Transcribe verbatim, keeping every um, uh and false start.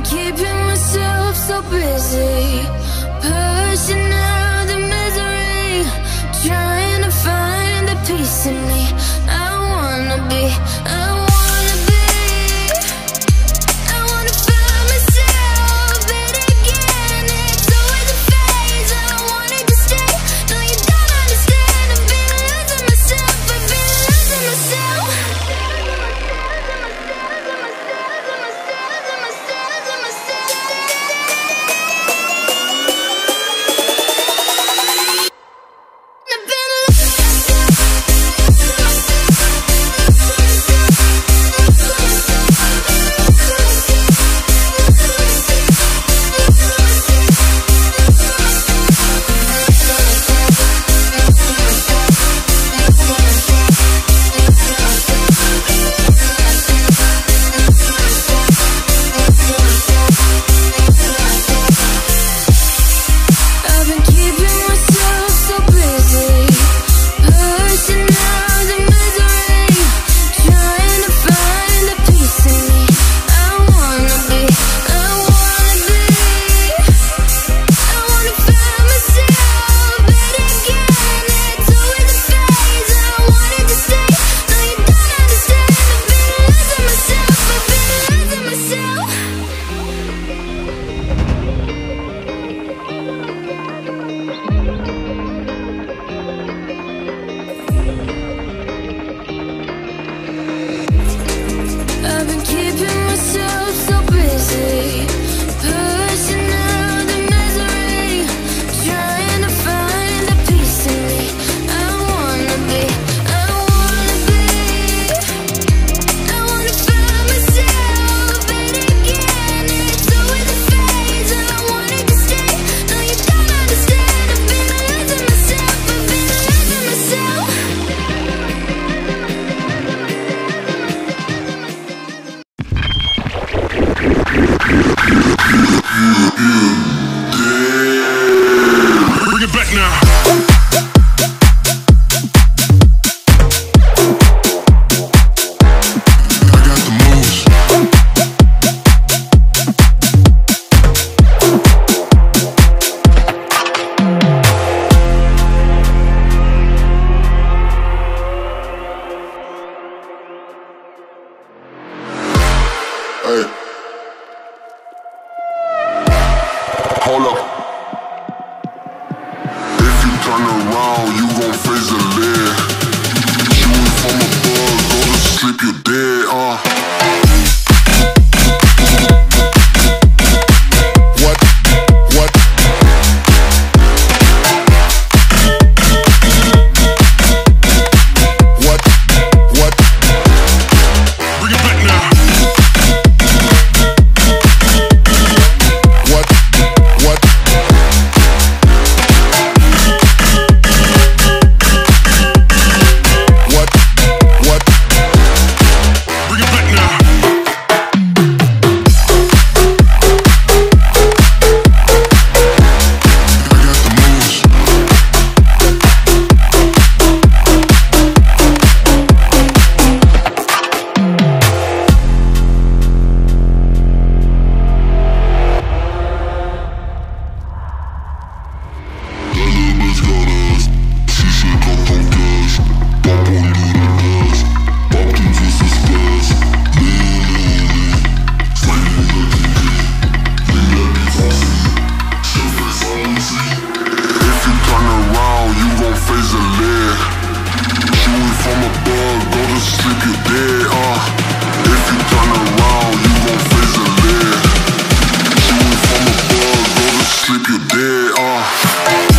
keeping myself so busy, pushing out the misery, trying to find the peace in me. I wanna be, I wanna be, I wanna find myself, but again it's always a phase. I wanted to stay, no you don't understand. I've been losing myself, I've been losing myself. I've been keeping myself so busy, pushing out the misery, trying to find the peace in me. I wanna be, I wanna be, I wanna find myself, but again it's always a phase. I wanted to stay, no you don't understand. I've been losing myself, I've been losing myself. Bring it back now. Hey. Hold up. If you turn around, you gon' face the lid. Shooting from above, go to sleep, you're dead, uh. What? What? What? What? Bring it back now. What? What? What? What? Bring it back now. I got the moves. That little bitch got ass. She shake up on cash. Pop on little gas. Pop in twisted stairs. Lean, lean, lean. Slide in the T V. Lean that bitch on C. Shit face on C. If you turn around, you gon' face the lid. Shooting from above, go to sleep, you're dead, uh. If you turn around, you gon' face the lid. Shooting from above, go to sleep, you're dead, uh.